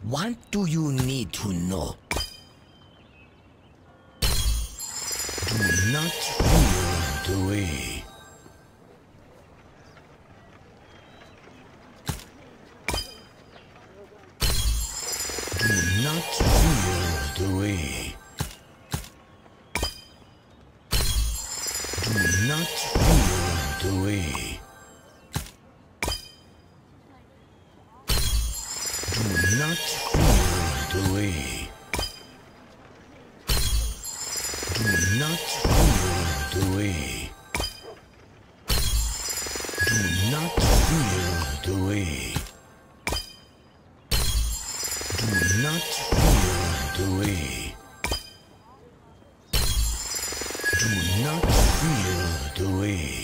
What do you need to know? Do not fear the way. Do not fear the way. Do not fear the way. Do not fear the way. Do not fear the way. Do not fear the way. Do not fear the way. Do not fear the way.